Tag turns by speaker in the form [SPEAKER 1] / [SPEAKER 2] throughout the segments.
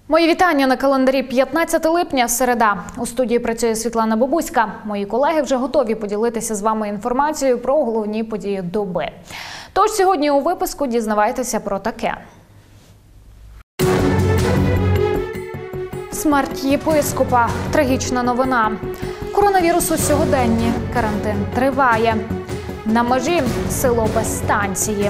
[SPEAKER 1] Мої вітання на календарі 15 липня, середа. У студії працює Світлана Бобуська. Мої колеги вже готові поділитися з вами інформацією про головні події доби. Тож сьогодні у випуску дізнавайтеся про таке. Смерть єпископа. Трагічна новина. Коронавірус у сьогоденні. Карантин триває. На межі село без станції.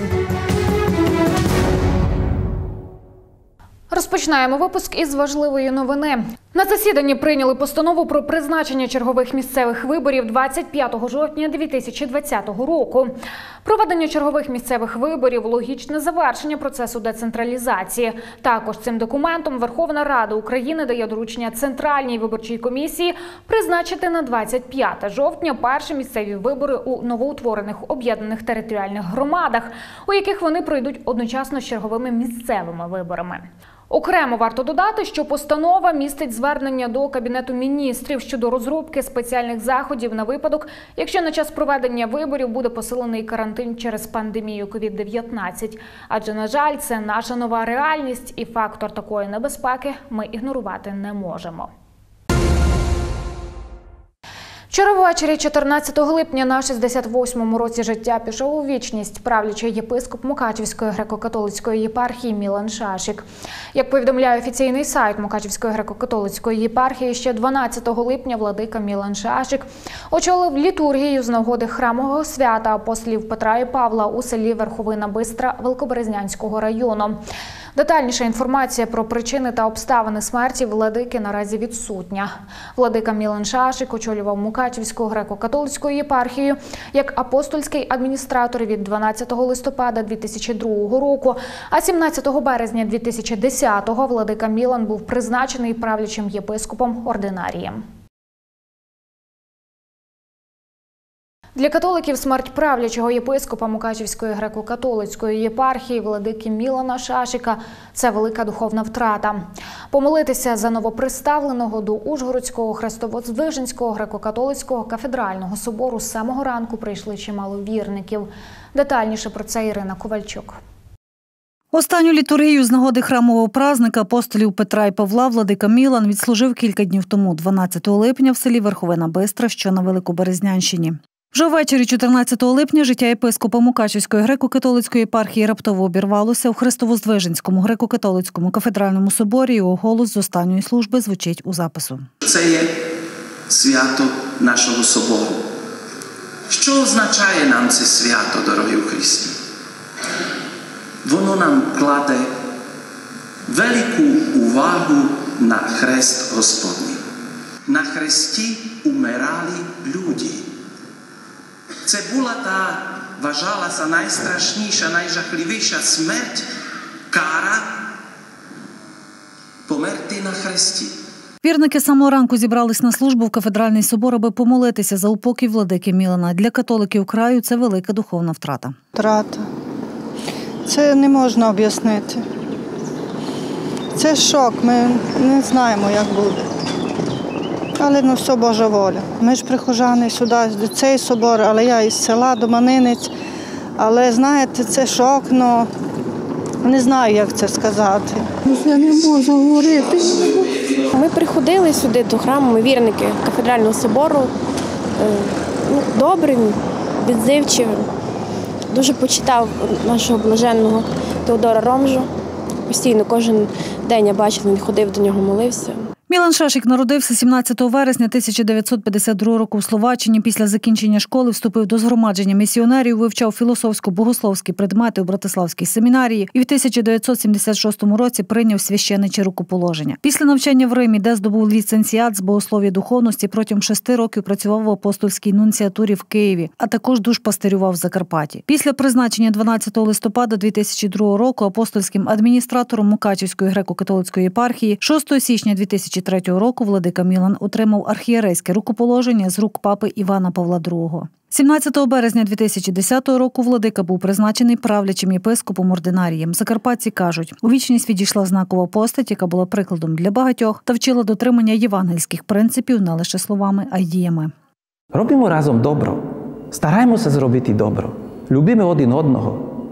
[SPEAKER 1] Розпочинаємо випуск із важливої новини. На засіданні прийняли постанову про призначення чергових місцевих виборів 25 жовтня 2020 року. Проведення чергових місцевих виборів – логічне завершення процесу децентралізації. Також цим документом Верховна Рада України дає доручення Центральній виборчій комісії призначити на 25 жовтня перші місцеві вибори у новоутворених об'єднаних територіальних громадах, у яких вони пройдуть одночасно з черговими місцевими виборами. Окремо варто додати, що постанова містить звернення до Кабінету міністрів щодо розробки спеціальних заходів на випадок, якщо на час проведення виборів буде посилений карантин через пандемію COVID-19. Адже, на жаль, це наша нова реальність і фактор такої небезпеки ми ігнорувати не можемо. Вчора ввечері 14 липня на 68-му році життя пішов у вічність правлячий єпископ Мукачівської греко-католицької єпархії Мілан Шашик. Як повідомляє офіційний сайт Мукачівської греко-католицької єпархії, ще 12 липня владика Мілан Шашик очолив літургію з нагоди храмового свята апостолів Петра і Павла у селі Верховина Бистра Великоберезнянського району. Детальніша інформація про причини та обставини смерті владики наразі відсутня. Владика Мілан Шашик очолював Мукачівську греко-католицьку єпархію як апостольський адміністратор від 12 листопада 2002 року, а 17 березня 2010-го владика Мілан був призначений правлячим єпископом-ординарієм. Для католиків смерть правлячого єпископа Мукачівської греко-католицької єпархії владики Мілана Шашика – це велика духовна втрата. Помолитися за новоприставленого до Ужгородського Хрестово-Здвиженського греко-католицького кафедрального собору з самого ранку прийшли чимало вірників. Детальніше про це Ірина Ковальчук.
[SPEAKER 2] Останню літургію з нагоди храмового празника апостолів Петра і Павла владика Мілан відслужив кілька днів тому, 12 липня, в селі Верховина Бистра, що на Великоберезнянщині. Вже ввечері 14 липня життя єпископа Мукачівської греко-католицької єпархії раптово обірвалося у Хрестово-Здвиженському греко-католицькому кафедральному соборі. Його голос з останньої служби звучить у запису.
[SPEAKER 3] Це є свято нашого собору. Що означає нам це свято, дорогі у Христі? Воно нам кладе велику увагу на хрест Господній. На хресті умирали люди. Це була та, вважалася найстрашніша, найжахливіша смерть, кара померти на хресті.
[SPEAKER 2] Вірники з самого ранку зібрались на службу в кафедральний собор, аби помолитися за упокій владики Мілана. Для католиків краю це велика духовна втрата.
[SPEAKER 4] Втрата. Це не можна об'яснити. Це шок, ми не знаємо, як буде. Але все Божа воля. Ми ж прихожани сюди, до цей собор, але я із села Доманинець. Але, знаєте, це шок, але не знаю, як це сказати.
[SPEAKER 5] Я не можу говорити. Ми приходили сюди до храму, ми вірники кафедрального собору. Добрим, відзивчивим. Дуже почитав нашого блаженного Теодора Ромжу. Постійно, кожен день я бачила, він ходив до нього, молився.
[SPEAKER 2] Мілан Шашик народився 17 вересня 1952 року в Словаччині. Після закінчення школи вступив до згромадження місіонерів, вивчав філософсько-богословські предмети у Братиславській семінарії і в 1976 році прийняв священиче рукоположення. Після навчання в Римі, де здобув ліцензіат з богослов'я духовності, протягом 6 років працював в апостольській нунціатурі в Києві, а також душпастирював в Закарпатті. Після призначення 12 листопада 2002 року апостольським адміністратором Мукачівської греко-католицької єпархії 6 січня 2003 року владика Мілан отримав архієрейське рукоположення з рук папи Івана Павла II. 17 березня 2010 року владика був призначений правлячим єпископом-ординарієм. Закарпатці кажуть, у вічність відійшла знакова постать, яка була прикладом для багатьох та вчила дотримання євангельських принципів не лише словами, а й діями.
[SPEAKER 6] Робимо разом добро. Стараємося зробити добро. Любимо один одного.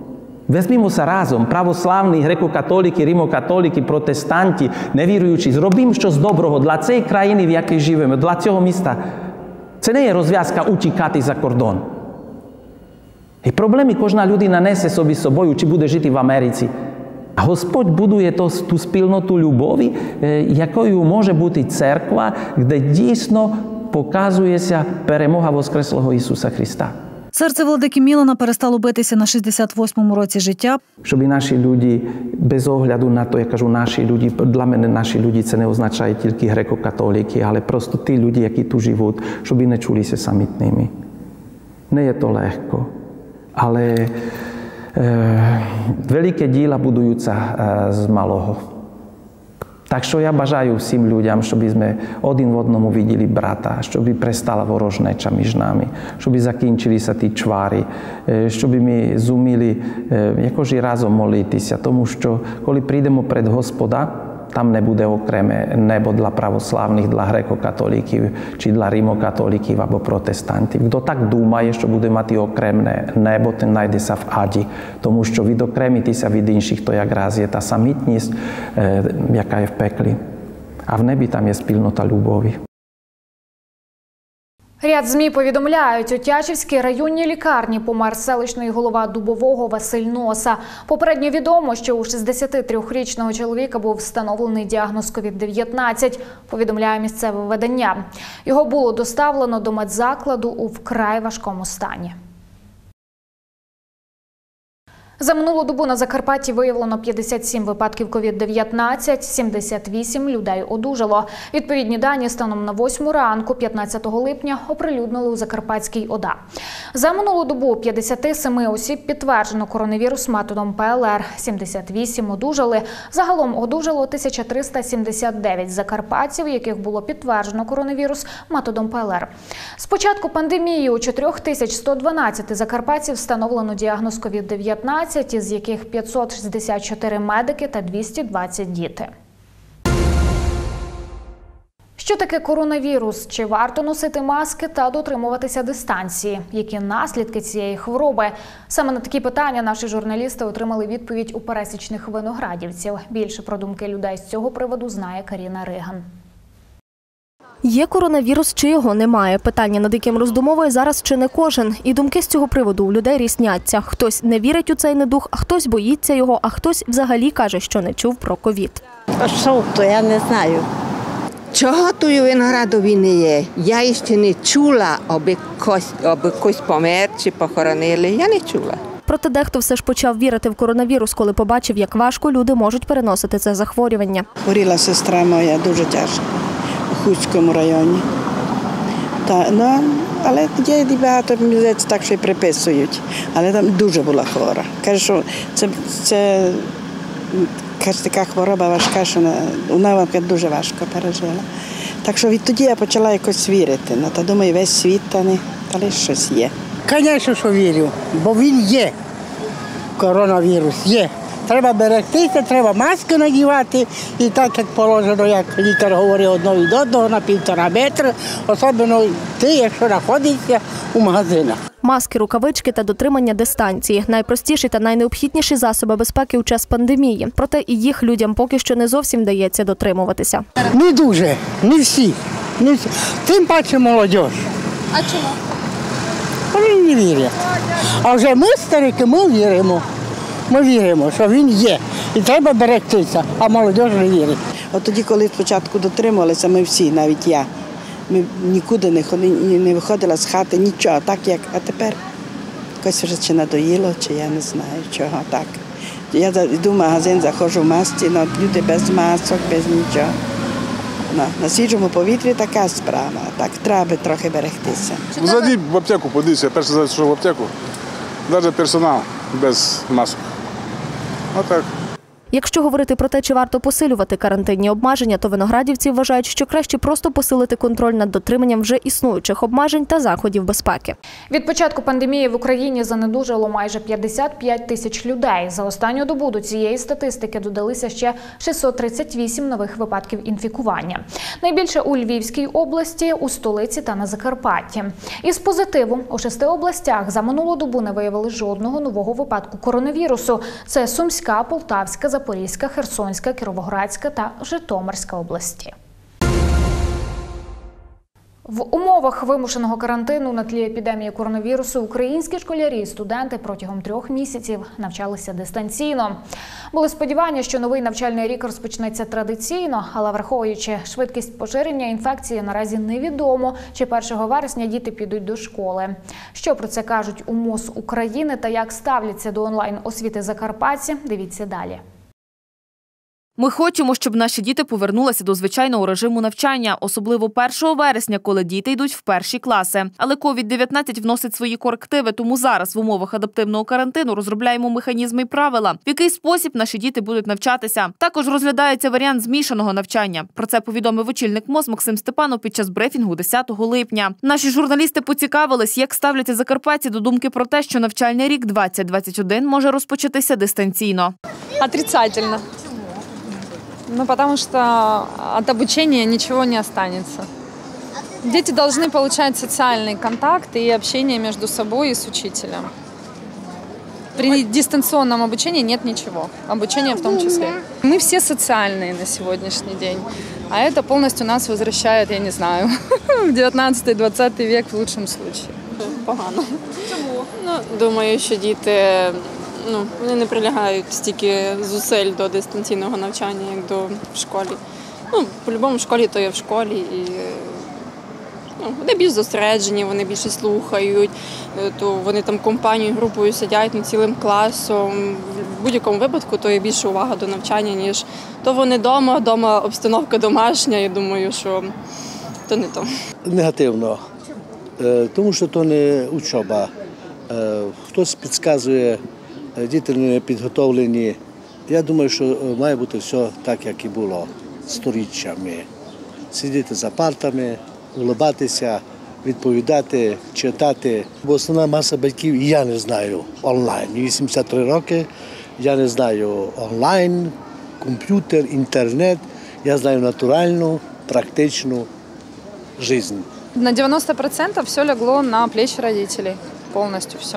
[SPEAKER 3] Vezmimo sa разом, православні, греко-католики, римо-католики, протестанти, невіруючі, зробимо щось доброго для цієї країни, в якій живемо, для цього міста. Це не є розв'язка утікати за кордон. І проблеми кожна людина несе собі з собою, чи буде жити в Америці. А Господь будує ту спільноту любові, якою може бути церква, де дійсно показується перемога Воскреслого Ісуса Христа.
[SPEAKER 2] Серце владики Мілана перестало битися на 68-му році життя.
[SPEAKER 3] Щоб наші люди, без огляду на то, я кажу наші люди, для мене наші люди це не означає тільки греко-католики, але просто ті люди, які тут живуть, щоб не чулися самітними. Не є то легко, але велике діла будуються з малого. Так що я бажаю всім людям, щоб ми один в одному виділи брата, щоб перестала ворожнеча між нами, щоб закінчилися ті чвари, щоб ми зуміли якось разом молитися, тому що коли прийдемо перед Господа, там не буде окреме небо для православних, для греко-католиків, чи для римо-католиків або протестантів. Хто так думає, що буде мати окремне небо, ten знайдеться в аді, тому що відокремитися від інших, то якраз є та самітність, яка є в пеклі. А в небі там є спільнота любові.
[SPEAKER 1] Ряд ЗМІ повідомляють, у Тячівській районній лікарні помер селищний голова Дубового Василь Носа. Попередньо відомо, що у 63-річного чоловіка був встановлений діагноз COVID-19, повідомляє місцеве видання. Його було доставлено до медзакладу у вкрай важкому стані. За минулу добу на Закарпатті виявлено 57 випадків COVID-19, 78 людей одужало. Відповідні дані станом на 8 ранку 15 липня оприлюднили у Закарпатській ОДА. За минулу добу 57 осіб підтверджено коронавірус методом ПЛР, 78 одужали. Загалом одужало 1379 закарпатців, яких було підтверджено коронавірус методом ПЛР. З початку пандемії у 4112 закарпатців встановлено діагноз COVID-19, із яких 564 медики та 220 діти. Що таке коронавірус? Чи варто носити маски та дотримуватися дистанції? Які наслідки цієї хвороби? Саме на такі питання наші журналісти отримали відповідь у пересічних виноградівців. Більше про думки людей з цього приводу знає Каріна Риган.
[SPEAKER 6] Є коронавірус чи його немає? Питання, над яким роздумовує зараз чи не кожен. І думки з цього приводу у людей різняться. Хтось не вірить у цей недух, а хтось боїться його, а хтось взагалі каже, що не чув про ковід.
[SPEAKER 7] А що то, я не знаю. Чого тої Виноградові не є? Я ще не чула, аби хтось помер чи похоронили. Я не чула.
[SPEAKER 6] Проте дехто все ж почав вірити в коронавірус, коли побачив, як важко люди можуть переносити це захворювання.
[SPEAKER 8] Хворіла сестра моя дуже тяжко у Хуцькому районі. Але є багато місць так, що й приписують. Але там дуже була хвора. Каже, що це така хвороба важка, що вона дуже важко пережила. Так що відтоді я почала якось вірити. Та думаю, весь світ, але щось є.
[SPEAKER 9] Звісно, що вірю, бо він є. Коронавірус є. Треба берегтися, треба маски надівати. І так, як положено, як лікар говорить, одного від одного на 1,5 метра. Особливо ти, якщо знаходишся у магазинах.
[SPEAKER 6] Маски, рукавички та дотримання дистанції – найпростіші та найнеобхідніші засоби безпеки у час пандемії. Проте і їх людям поки що не зовсім вдається дотримуватися.
[SPEAKER 9] Не дуже, не всі. Тим паче молодь.
[SPEAKER 6] А чому?
[SPEAKER 9] Вони не вірять. А вже ми, старики, ми віримо. Ми віримо, що він є. І треба берегтися, а молодь не вірить.
[SPEAKER 8] От тоді, коли спочатку дотримувалися, ми всі, навіть я, ми нікуди не виходила з хати, нічого, так як, а тепер якось вже чи надоїло, чи я не знаю, чого так. Я йду в магазин, заходжу в масці, люди без масок, без нічого. На свіжому повітрі така справа, так треба трохи берегтися.
[SPEAKER 10] Зайди в аптеку, подивися, перше зайшов в аптеку, навіть персонал без масок. Отак.
[SPEAKER 6] Якщо говорити про те, чи варто посилювати карантинні обмеження, то виноградівці вважають, що краще просто посилити контроль над дотриманням вже існуючих обмежень та заходів безпеки.
[SPEAKER 1] Від початку пандемії в Україні занедужало майже 55 тисяч людей. За останню добу до цієї статистики додалися ще 638 нових випадків інфікування. Найбільше у Львівській області, у столиці та на Закарпатті. Із позитиву у 6 областях за минулу добу не виявили жодного нового випадку коронавірусу. Це Сумська, Полтавська, Запорізька, Херсонська, Кіровоградська та Житомирська області. В умовах вимушеного карантину на тлі епідемії коронавірусу українські школярі і студенти протягом 3 місяців навчалися дистанційно. Були сподівання, що новий навчальний рік розпочнеться традиційно, але враховуючи швидкість поширення інфекції, наразі невідомо, чи 1 вересня діти підуть до школи. Що про це кажуть у МОЗ України та як ставляться до онлайн-освіти закарпатці, дивіться далі.
[SPEAKER 11] Ми хочемо, щоб наші діти повернулися до звичайного режиму навчання, особливо 1 вересня, коли діти йдуть в перші класи. Але COVID-19 вносить свої корективи, тому зараз в умовах адаптивного карантину розробляємо механізми і правила, в який спосіб наші діти будуть навчатися. Також розглядається варіант змішаного навчання. Про це повідомив очільник МОЗ Максим Степанов під час брифінгу 10 липня. Наші журналісти поцікавились, як ставляться закарпатці до думки про те, що навчальний рік 2021 може розпочатися дистанційно.
[SPEAKER 12] Отрицательно. Ну, потому что от обучения ничего не останется. Дети должны получать социальный контакт и общение между собой и с учителем. При дистанционном обучении нет ничего, обучение в том числе. Мы все социальные на сегодняшний день, а это полностью нас возвращает, я не знаю, в 19-20 век в лучшем случае.
[SPEAKER 13] Погано. Чому? Думаю, що діти вони не прилягають стільки зусиль до дистанційного навчання, як до в школі. По-любому в школі то є в школі. І, вони більш зосереджені, вони більше слухають, то вони там компанією, групою сидять цілим класом. В будь-якому випадку то є більше увага до навчання, ніж то вони вдома обстановка домашня, я думаю, що то не то.
[SPEAKER 14] Негативно, тому що то не учоба. Хтось підказує, діти не підготовлені. Я думаю, що має бути все так, як і було сторіччями. Сидіти за партами, улыбатися, відповідати, читати. Бо основна маса батьків, і я не знаю онлайн. 83 роки, я не знаю онлайн, комп'ютер, інтернет. Я знаю натуральну, практичну життя.
[SPEAKER 12] На 90% все легло на плечи родителей. Полностью все.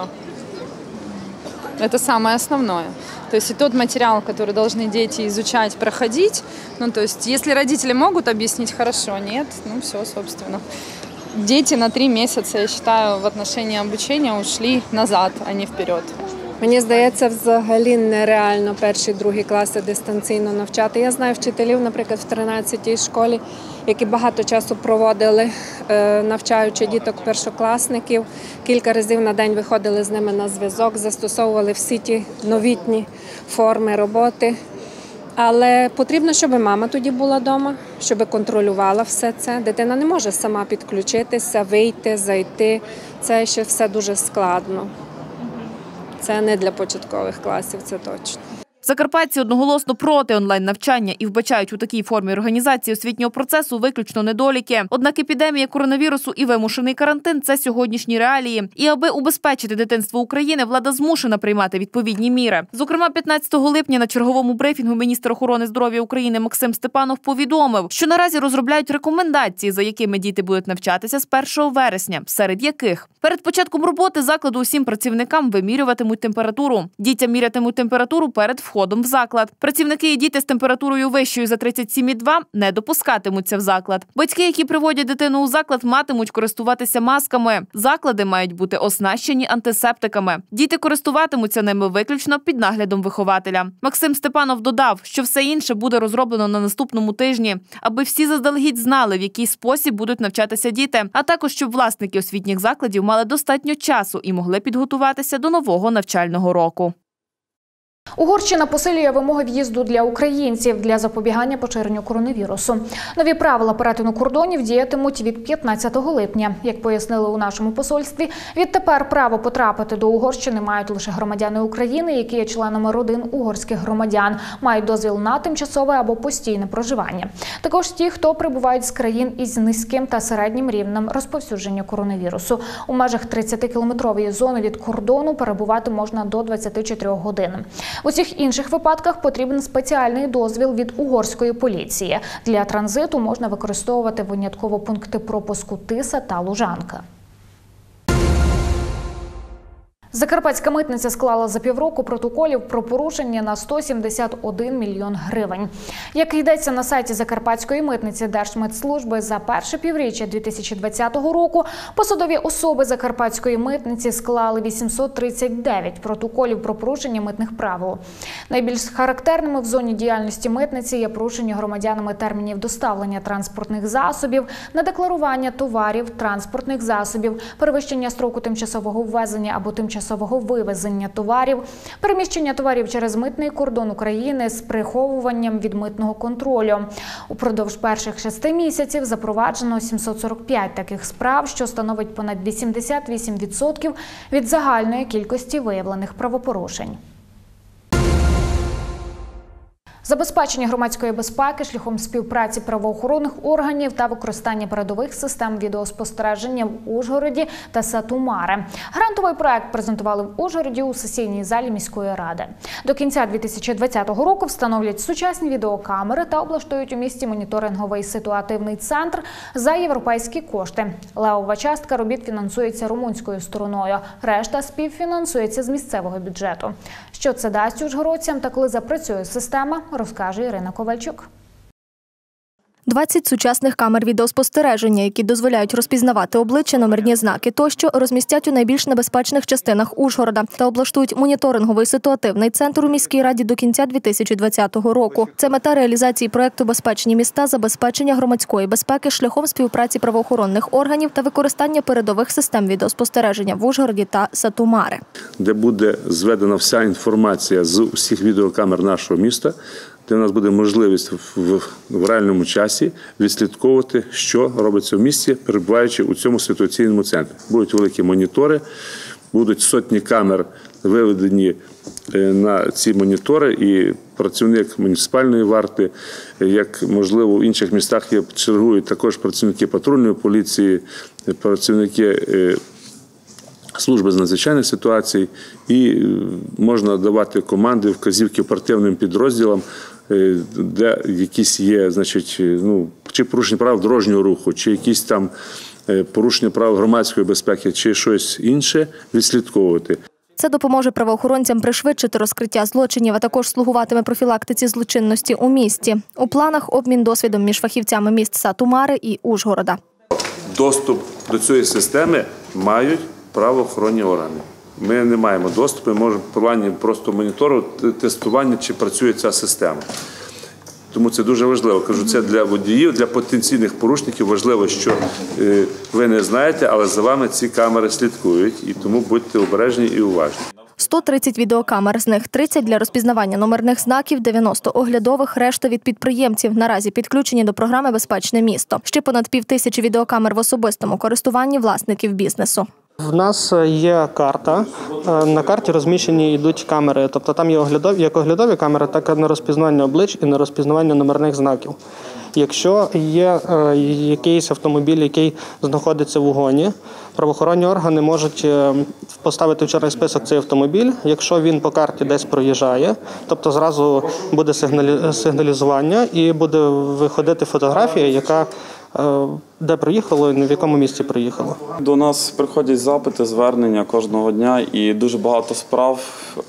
[SPEAKER 12] Это самое основное. То есть и тот материал, который должны дети изучать, проходить, то есть если родители могут объяснить, хорошо, нет, все, собственно. Дети на 3 месяца, я считаю, в отношении обучения ушли назад, а не вперед.
[SPEAKER 15] Мені здається, взагалі нереально 1-2 класи дистанційно навчати. Я знаю вчителів, наприклад, в 13-й школі, які багато часу проводили, навчаючи діток першокласників. Кілька разів на день виходили з ними на зв'язок, застосовували всі ті новітні форми роботи. Але потрібно, щоб мама тоді була вдома, щоб контролювала все це. Дитина не може сама підключитися, вийти, зайти. Це ще все дуже складно. Це не для початкових класів, це точно.
[SPEAKER 11] Закарпатці одноголосно проти онлайн-навчання і вбачають у такій формі організації освітнього процесу виключно недоліки. Однак епідемія коронавірусу і вимушений карантин – це сьогоднішні реалії. І аби убезпечити дитинство України, влада змушена приймати відповідні міри. Зокрема, 15 липня на черговому брифінгу міністр охорони здоров'я України Максим Степанов повідомив, що наразі розробляють рекомендації, за якими діти будуть навчатися з 1 вересня, серед яких перед початком роботи закладу усім працівникам вимірюватимуть температуру. Дітям мірятимуть температуру перед входом в заклад. Працівники і діти з температурою вищою за 37,2 не допускатимуться в заклад. Батьки, які приводять дитину у заклад, матимуть користуватися масками. Заклади мають бути оснащені антисептиками. Діти користуватимуться ними виключно під наглядом вихователя. Максим Степанов додав, що все інше буде розроблено на наступному тижні, аби всі заздалегідь знали, в який спосіб будуть навчатися діти, а також щоб власники освітніх закладів мали достатньо часу і могли підготуватися до нового навчального року.
[SPEAKER 1] Угорщина посилює вимоги в'їзду для українців для запобігання поширенню коронавірусу. Нові правила перетину кордонів діятимуть від 15 липня. Як пояснили у нашому посольстві, відтепер право потрапити до Угорщини мають лише громадяни України, які є членами родин угорських громадян, мають дозвіл на тимчасове або постійне проживання. Також ті, хто прибувають з країн із низьким та середнім рівнем розповсюдження коронавірусу. У межах 30-кілометрової зони від кордону перебувати можна до 24 годин. У усіх інших випадках потрібен спеціальний дозвіл від угорської поліції. Для транзиту можна використовувати винятково пункти пропуску Тиса та Лужанка. Закарпатська митниця склала за півроку протоколів про порушення на 171 мільйон гривень. Як йдеться на сайті Закарпатської митниці Держмитслужби, за перше півріччя 2020 року посадові особи Закарпатської митниці склали 839 протоколів про порушення митних правил. Найбільш характерними в зоні діяльності митниці є порушення громадянами термінів доставлення транспортних засобів, недекларування товарів, транспортних засобів, перевищення строку тимчасового ввезення або тимчасового вивезення товарів, переміщення товарів через митний кордон України з приховуванням від митного контролю. Упродовж перших 6 місяців запроваджено 745 таких справ, що становить понад 88% від загальної кількості виявлених правопорушень. Забезпечення громадської безпеки шляхом співпраці правоохоронних органів та використання передових систем відеоспостереження в Ужгороді та Сату-Маре. Грантовий проект презентували в Ужгороді у сесійній залі міської ради. До кінця 2020 року встановлять сучасні відеокамери та облаштують у місті моніторинговий ситуативний центр за європейські кошти. Левова частка робіт фінансується румунською стороною, решта співфінансується з місцевого бюджету. Що це дасть ужгородцям та коли запрацює система, розкаже Ірина Ковальчук.
[SPEAKER 6] 20 сучасних камер відеоспостереження, які дозволяють розпізнавати обличчя, номерні знаки тощо, розмістять у найбільш небезпечних частинах Ужгорода та облаштують моніторинговий ситуативний центр у міській раді до кінця 2020 року. Це мета реалізації проєкту «Безпечні міста» – забезпечення громадської безпеки шляхом співпраці правоохоронних органів та використання передових систем відеоспостереження в Ужгороді та Сату-Маре.
[SPEAKER 16] Де буде зведена вся інформація з усіх відеокамер нашого міста, де у нас буде можливість в реальному часі відслідковувати, що робиться в місті, перебуваючи у цьому ситуаційному центрі. Будуть великі монітори, будуть сотні камер виведені на ці монітори, і працівник муніципальної варти, як, можливо, в інших містах чергують також працівники патрульної поліції, працівники служби з надзвичайних ситуацій, і можна давати команди, вказівки оперативним підрозділам, де якісь є, значить, чи порушення правил дорожнього руху, чи якісь там порушення правил громадської безпеки, чи щось інше відслідковувати.
[SPEAKER 6] Це допоможе правоохоронцям пришвидшити розкриття злочинів, а також слугуватиме профілактиці злочинності у місті. У планах обмін досвідом між фахівцями міст Сату-Маре і Ужгорода.
[SPEAKER 16] Доступ до цієї системи мають правоохоронні органи. Ми не маємо доступу, ми можемо в плані просто монітору, тестування, чи працює ця система. Тому це дуже важливо. Кажу, це для водіїв, для потенційних порушників важливо, що ви не знаєте, але за вами ці камери слідкують, і тому будьте обережні і уважні.
[SPEAKER 6] 130 відеокамер, з них 30 для розпізнавання номерних знаків, 90 оглядових, решта від підприємців. Наразі підключені до програми «Безпечне місто». Ще понад 5000 відеокамер в особистому користуванні власників бізнесу.
[SPEAKER 17] В нас є карта. На карті розміщені йдуть камери. Тобто там є як оглядові камери, так і на розпізнавання облич і на розпізнавання номерних знаків. Якщо є якийсь автомобіль, який знаходиться в угоні, правоохоронні органи можуть поставити в чорний список цей автомобіль, якщо він по карті десь проїжджає, тобто зразу буде сигналізування і буде виходити фотографія, яка де проїхало і в якому місці проїхало.
[SPEAKER 18] До нас приходять запити, звернення кожного дня, і дуже багато справ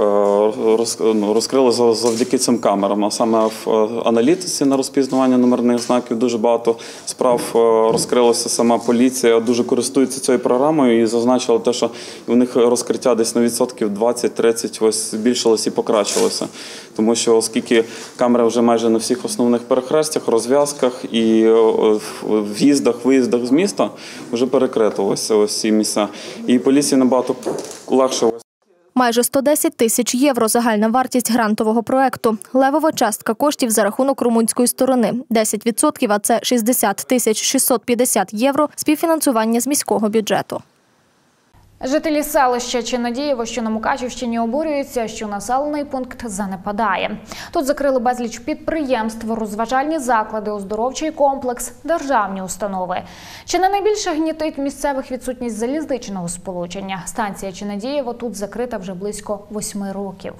[SPEAKER 18] розкрили завдяки цим камерам. А саме в аналітиці на розпізнавання номерних знаків дуже багато справ розкрилося. Сама поліція дуже користується цією програмою і зазначила те, що у них розкриття десь на відсотків 20-30 ось збільшилось і покращилося. Тому що оскільки камери вже майже на всіх основних перехрестях, розв'язках і в'їздах, виїздах з міста вже перекрито ось ці місця. І поліції набагато легше.
[SPEAKER 6] Майже 110 тисяч євро – загальна вартість грантового проекту. Левова частка коштів за рахунок румунської сторони – 10%, а це 60 тисяч 650 євро – співфінансування з міського бюджету.
[SPEAKER 1] Жителі селища Чинадієво, що на Мукачівщині, обурюються, що населений пункт занепадає. Тут закрили безліч підприємств, розважальні заклади, оздоровчий комплекс, державні установи. Чи не найбільше гнітить місцевих відсутність залізничного сполучення? Станція Чинадієво тут закрита вже близько 8 років.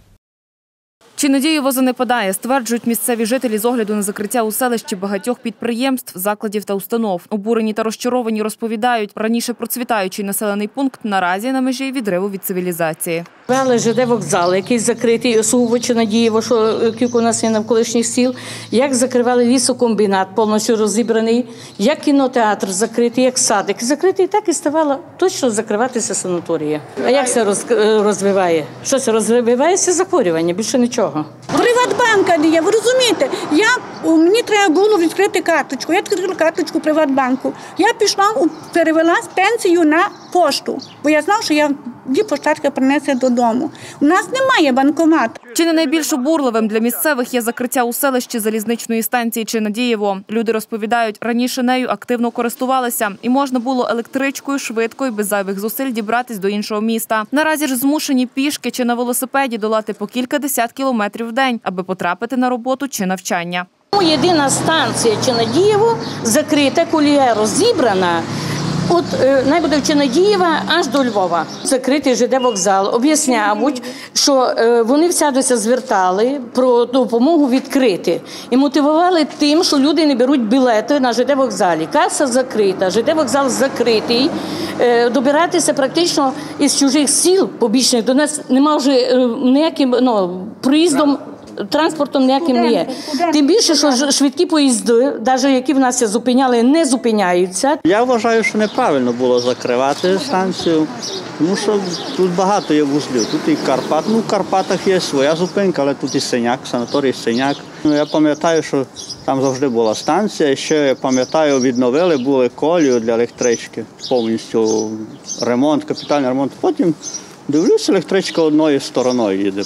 [SPEAKER 11] Чинадієво занепадає, стверджують місцеві жителі з огляду на закриття у селищі багатьох підприємств, закладів та установ. Обурені та розчаровані розповідають, раніше процвітаючий населений пункт наразі на межі відриву від цивілізації.
[SPEAKER 19] Вели ЖД вокзал, який закритий, сугубо Чинадієво, що кілька у нас є навколишніх сіл. Як закривали лісокомбінат, повністю розібраний, як кінотеатр закритий, як садик закритий, так і ставала точно закриватися санаторія. А як це розвиває? Що це розвивається? Захворювання, більше нічого.
[SPEAKER 20] Приватбанка не є, ви розумієте? Мені треба було відкрити карточку. Я відкрила карточку Приватбанку. Я пішла, перевела пенсію на пошту, бо я знав, що я дві поштарки принесе додому. У нас немає банкомату.
[SPEAKER 11] Чи не найбільш обурливим для місцевих є закриття у селищі залізничної станції Чинадієво. Люди розповідають, раніше нею активно користувалися і можна було електричкою швидко і без зайвих зусиль дібратись до іншого міста. Наразі ж змушені пішки чи на велосипеді долати по кількадесят кілометрів в день, аби потрапити на роботу чи навчання.
[SPEAKER 19] Єдина станція Чинадієво закрита, колія розібрана. От найбуде в Чинадієва аж до Львова. Закритий ЖД вокзал. Об'ясняють, що вони всядуся звертали про допомогу відкрити. І мотивували тим, що люди не беруть білети на ЖД вокзалі. Каса закрита, ЖД вокзал закритий. Добиратися практично із чужих сіл побічних до нас немає вже ніяким проїздом. Транспортом ніяким не є. Тим більше, що швидкі поїзди, навіть які в нас зупиняли, не зупиняються.
[SPEAKER 21] Я вважаю, що неправильно було закривати станцію, тому що тут багато є вузлів. Тут і Карпат. Ну, в Карпатах є своя зупинка, але тут і Синяк, санаторій Синяк. Я пам'ятаю, що там завжди була станція. І ще, я пам'ятаю, відновили, були колію для електрички. Повністю ремонт, капітальний ремонт. Потім дивлюсь, електричка одною стороною їде.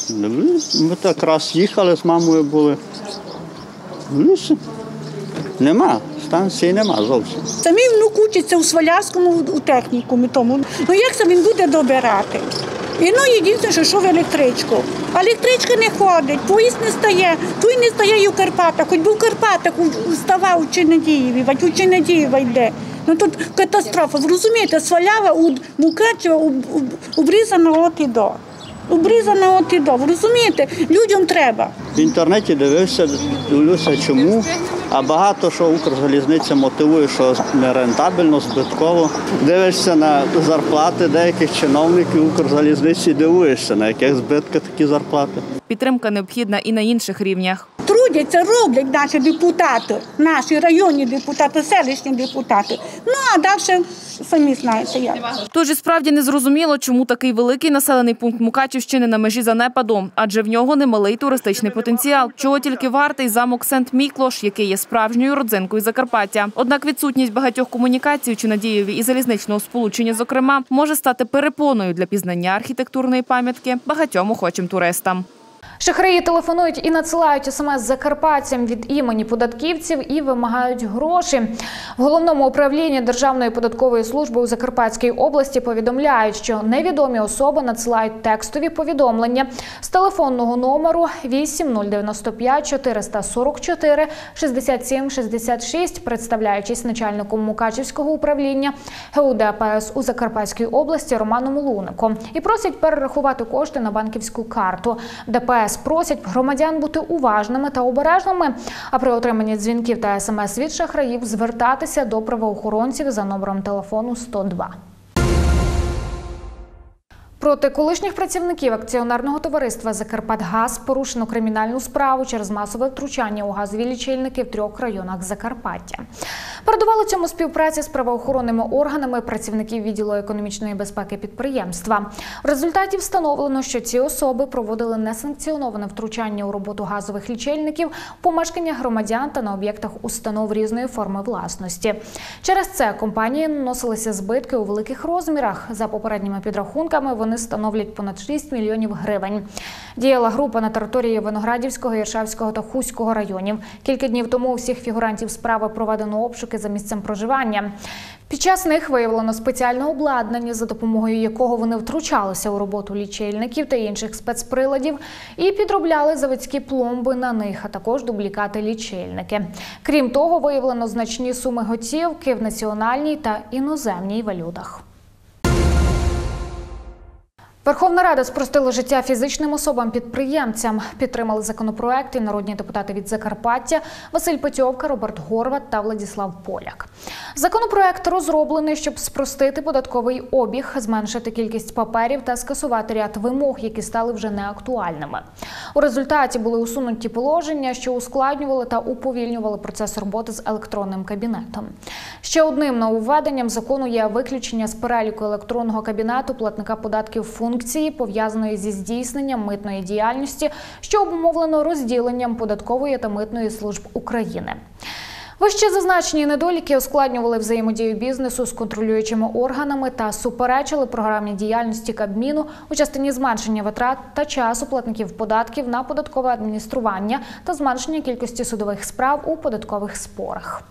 [SPEAKER 21] Ми так раз їхали з мамою були. Дивлюся, нема, станції нема зовсім.
[SPEAKER 20] Самі внук учиться у Свалявському у технікумі тому. Ну як це він буде добирати? І єдине, що йшов в електричку. А електричка не ходить, поїзд не стає, той не стає і у Карпатах. Хоч би в Карпатах ставав у Чинадієві, у Чинадієва йде. Ну тут катастрофа. Ви розумієте, Свалява у Мукачева обрізана от і до. Обрізана от і до. Ви розумієте, людям треба.
[SPEAKER 21] В інтернеті дивлюся чому, а багато що Укрзалізниця мотивує, що нерентабельно, збитково. Дивишся на зарплати деяких чиновників Укрзалізниці, дивуєшся, на яких збитках такі зарплати.
[SPEAKER 11] Підтримка необхідна і на інших рівнях.
[SPEAKER 20] Трудяться, роблять наші депутати, наші районні депутати, селищні депутати. Ну, а далі самі знаєте як.
[SPEAKER 11] Тож і справді незрозуміло, чому такий великий населений пункт Мукачівщини на межі занепаду, адже в нього немалий туристичний потенціал. Чого тільки вартий замок Сент-Міклош, який є справжньою родзинкою Закарпаття. Однак відсутність багатьох комунікацій у Чинадієві і залізничного сполучення, зокрема, може стати перепоною для пізнання архітектурної пам'ятки багатьом охочим туристам.
[SPEAKER 1] Шахраї телефонують і надсилають смс закарпатцям від імені податківців і вимагають гроші. В Головному управлінні Державної податкової служби у Закарпатській області повідомляють, що невідомі особи надсилають текстові повідомлення з телефонного номеру 8095 444 67 66, представляючись начальником Мукачівського управління ГУДПС у Закарпатській області Романом Луником, і просять перерахувати кошти на банківську карту. ДПС просять громадян бути уважними та обережними, а при отриманні дзвінків та смс від шахраїв звертатися до правоохоронців за номером телефону 102. Проти колишніх працівників акціонерного товариства «Закарпатгаз» порушено кримінальну справу через масове втручання у газові лічильники в 3 районах Закарпаття. Передувала цьому співпраця з правоохоронними органами працівників відділу економічної безпеки підприємства. В результаті встановлено, що ці особи проводили несанкціоноване втручання у роботу газових лічильників в помешканнях громадян та на об'єктах установ різної форми власності. Через це компанії наносилися збитки у великих розмірах. За попередніми підрахунками, вони становлять понад 6 мільйонів гривень. Діяла група на території Виноградівського, Іршавського та Хуського районів. Кілька днів тому у всіх фігурантів справи проведено обшуки за місцем проживання. Під час них виявлено спеціальне обладнання, за допомогою якого вони втручалися у роботу лічильників та інших спецприладів і підробляли заводські пломби на них, а також дублікати лічильники. Крім того, виявлено значні суми готівки в національній та іноземній валютах. Верховна Рада спростила життя фізичним особам-підприємцям. Підтримали законопроект і народні депутати від Закарпаття Василь Петьовка, Роберт Горват та Владислав Поляк. Законопроект розроблений, щоб спростити податковий обіг, зменшити кількість паперів та скасувати ряд вимог, які стали вже неактуальними. У результаті були усунуті положення, що ускладнювали та уповільнювали процес роботи з електронним кабінетом. Ще одним нововведенням закону є виключення з переліку електронного кабінету платника податків функції, пов'язаної зі здійсненням митної діяльності, що обумовлено розділенням податкової та митної служб України. Вище зазначені недоліки ускладнювали взаємодію бізнесу з контролюючими органами та суперечили програмі діяльності Кабміну у частині зменшення витрат та часу платників податків на податкове адміністрування та зменшення кількості судових справ у податкових спорах.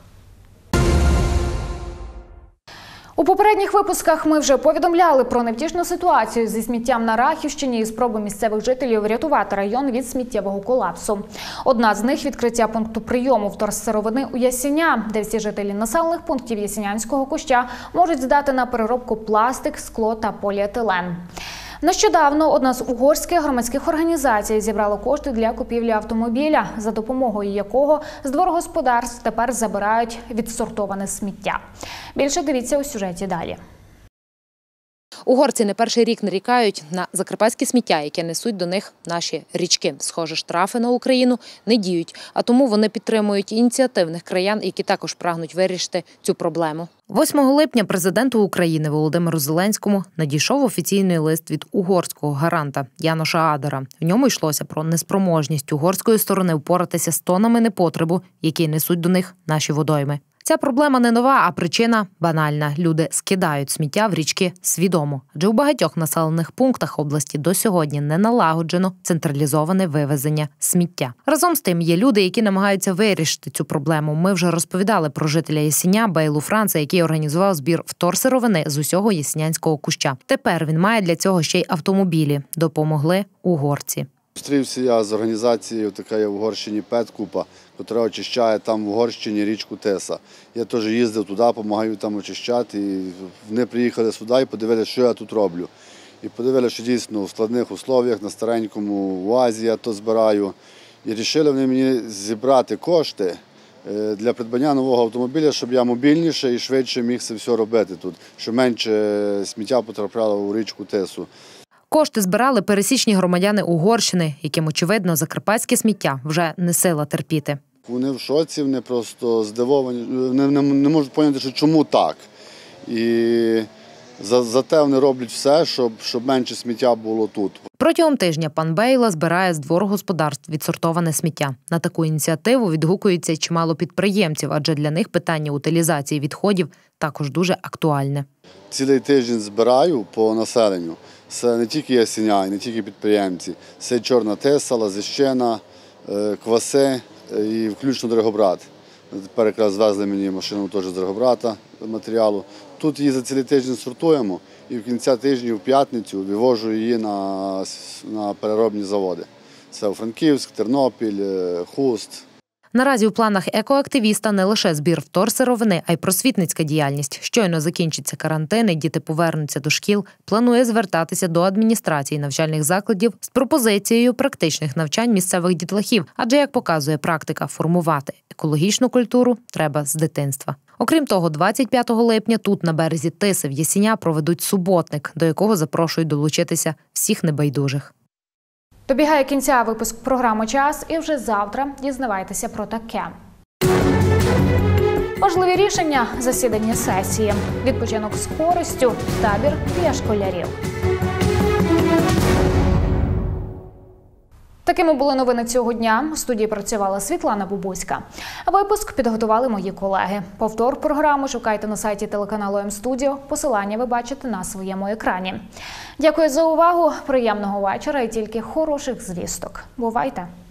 [SPEAKER 1] У попередніх випусках ми вже повідомляли про невтішну ситуацію зі сміттям на Рахівщині і спроби місцевих жителів врятувати район від сміттєвого колапсу. Одна з них – відкриття пункту прийому вторсировини у Ясіня, де всі жителі населених пунктів Ясінянського Куща можуть здати на переробку пластик, скло та поліетилен. Нещодавно одна з угорських громадських організацій зібрала кошти для купівлі автомобіля, за допомогою якого з дворогосподарств тепер забирають відсортоване сміття. Більше дивіться у сюжеті далі.
[SPEAKER 4] Угорці не перший рік нарікають на закарпатське сміття, яке несуть до них наші річки. Схоже, штрафи на Україну не діють, а тому вони підтримують ініціативних краян, які також прагнуть вирішити цю проблему. 8 липня президенту України Володимиру Зеленському надійшов офіційний лист від угорського гаранта Яноша Адера. В ньому йшлося про неспроможність угорської сторони впоратися з тонами непотребу, які несуть до них наші водойми. Ця проблема не нова, а причина банальна. Люди скидають сміття в річки свідомо. Адже у багатьох населених пунктах області до сьогодні не налагоджено централізоване вивезення сміття. Разом з тим є люди, які намагаються вирішити цю проблему. Ми вже розповідали про жителя Ясіня Бейлу Франца, який організував збір вторсировини з усього Ясінянського Куща. Тепер він має для цього ще й автомобілі. Допомогли угорці.
[SPEAKER 22] Зустрівся я з організацією, така є в Угорщині Петкупа, яка очищає там в Угорщині річку Теса. Я теж їздив туди, допомагаю там очищати. І вони приїхали сюди і подивилися, що я тут роблю. І подивилися, що дійсно в складних условіях, на старенькому УАЗі я то збираю. І вирішили вони мені зібрати кошти для придбання нового автомобіля, щоб я мобільніше і швидше міг це все робити тут, щоб менше сміття потрапляло у річку Тесу.
[SPEAKER 4] Кошти збирали пересічні громадяни Угорщини, яким, очевидно, закарпатське сміття вже не сила терпіти.
[SPEAKER 22] Вони в шоці, вони просто здивовані, не можуть зрозуміти, що чому так. І зате вони роблять все, щоб менше сміття було тут.
[SPEAKER 4] Протягом тижня пан Бейла збирає з дворогосподарств відсортоване сміття. На таку ініціативу відгукується чимало підприємців, адже для них питання утилізації відходів також дуже актуальне.
[SPEAKER 22] Цілий тиждень збираю по населенню. Це не тільки Ясіня, не тільки підприємці. Це Чорна Теса, Лазищина, Кваси і включно Дрогобрат. Тепер якраз звезли мені машину теж з Дрогобрата матеріалу. Тут її за цілий тиждень сортуємо і в кінці тижня, в п'ятницю, вивожу її на переробні заводи. Це Франківськ, Тернопіль, Хуст.
[SPEAKER 4] Наразі у планах екоактивіста не лише збір вторсировини, а й просвітницька діяльність. Щойно закінчиться карантин і діти повернуться до шкіл, планує звертатися до адміністрації навчальних закладів з пропозицією практичних навчань місцевих дітлахів. Адже, як показує практика, формувати екологічну культуру треба з дитинства. Окрім того, 25 липня тут, на березі Тиси в Ясіня, проведуть суботник, до якого запрошують долучитися всіх небайдужих.
[SPEAKER 1] Добігає кінця випуск програми «Час» і вже завтра дізнавайтеся про таке. Важливі рішення – засідання сесії. Відпочинок з користю – табір для школярів. Такими були новини цього дня. У студії працювала Світлана Бубуська. Випуск підготували мої колеги. Повтор програми шукайте на сайті телеканалу М-студіо. Посилання ви бачите на своєму екрані. Дякую за увагу, приємного вечора і тільки хороших звісток. Бувайте!